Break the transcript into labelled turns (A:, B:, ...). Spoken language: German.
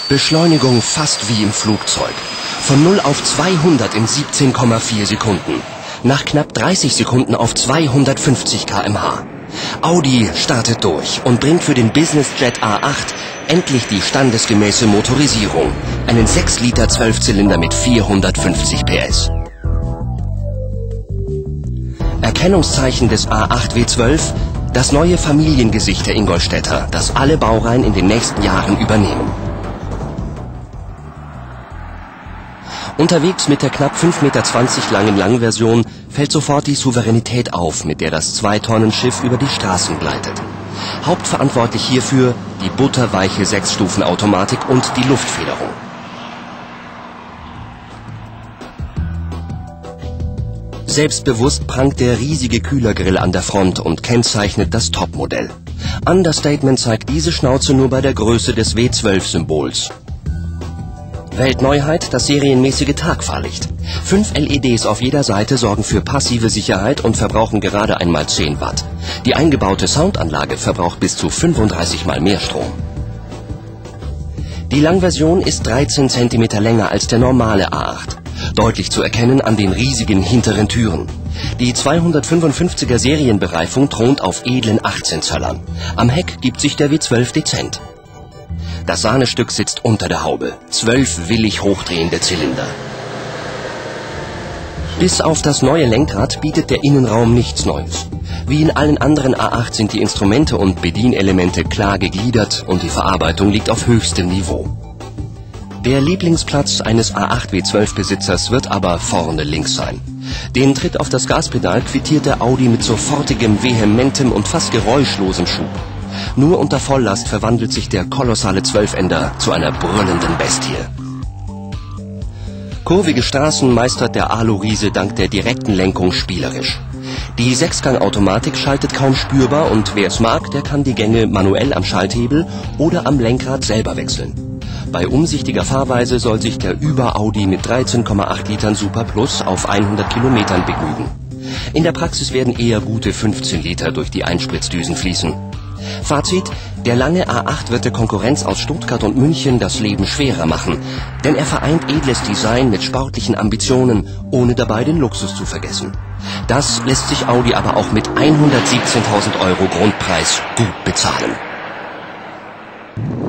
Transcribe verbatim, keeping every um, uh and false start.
A: Beschleunigung fast wie im Flugzeug. Von null auf zweihundert in siebzehn Komma vier Sekunden. Nach knapp dreißig Sekunden auf zweihundertfünfzig Kilometer pro Stunde. Audi startet durch und bringt für den Business Jet A acht endlich die standesgemäße Motorisierung. Einen sechs Liter Zwölfzylinder mit vierhundertfünfzig P S. Erkennungszeichen des A acht W zwölf, das neue Familiengesicht der Ingolstädter, das alle Baureihen in den nächsten Jahren übernehmen. Unterwegs mit der knapp fünf Komma zwanzig Meter langen Langversion fällt sofort die Souveränität auf, mit der das Zwei-Tonnen-Schiff über die Straßen gleitet. Hauptverantwortlich hierfür die butterweiche Sechs-Stufen-Automatik und die Luftfederung. Selbstbewusst prangt der riesige Kühlergrill an der Front und kennzeichnet das Topmodell. Understatement zeigt diese Schnauze nur bei der Größe des W zwölf-Symbols. Weltneuheit, das serienmäßige Tagfahrlicht. Fünf L E Ds auf jeder Seite sorgen für passive Sicherheit und verbrauchen gerade einmal zehn Watt. Die eingebaute Soundanlage verbraucht bis zu fünfunddreißig Mal mehr Strom. Die Langversion ist dreizehn Zentimeter länger als der normale A acht. Deutlich zu erkennen an den riesigen hinteren Türen. Die zweihundertfünfundfünfziger Serienbereifung thront auf edlen achtzehn Zöllern. Am Heck gibt sich der W zwölf dezent. Das Sahnestück sitzt unter der Haube. Zwölf willig hochdrehende Zylinder. Bis auf das neue Lenkrad bietet der Innenraum nichts Neues. Wie in allen anderen A acht sind die Instrumente und Bedienelemente klar gegliedert und die Verarbeitung liegt auf höchstem Niveau. Der Lieblingsplatz eines A acht W zwölf Besitzers wird aber vorne links sein. Den Tritt auf das Gaspedal quittiert der Audi mit sofortigem, vehementem und fast geräuschlosem Schub. Nur unter Volllast verwandelt sich der kolossale Zwölfender zu einer brüllenden Bestie. Kurvige Straßen meistert der Alu-Riese dank der direkten Lenkung spielerisch. Die Sechsgang-Automatik schaltet kaum spürbar und wer es mag, der kann die Gänge manuell am Schalthebel oder am Lenkrad selber wechseln. Bei umsichtiger Fahrweise soll sich der Über-Audi mit dreizehn Komma acht Litern Super Plus auf hundert Kilometern begnügen. In der Praxis werden eher gute fünfzehn Liter durch die Einspritzdüsen fließen. Fazit: Der lange A acht wird der Konkurrenz aus Stuttgart und München das Leben schwerer machen, denn er vereint edles Design mit sportlichen Ambitionen, ohne dabei den Luxus zu vergessen. Das lässt sich Audi aber auch mit hundertsiebzehntausend Euro Grundpreis gut bezahlen.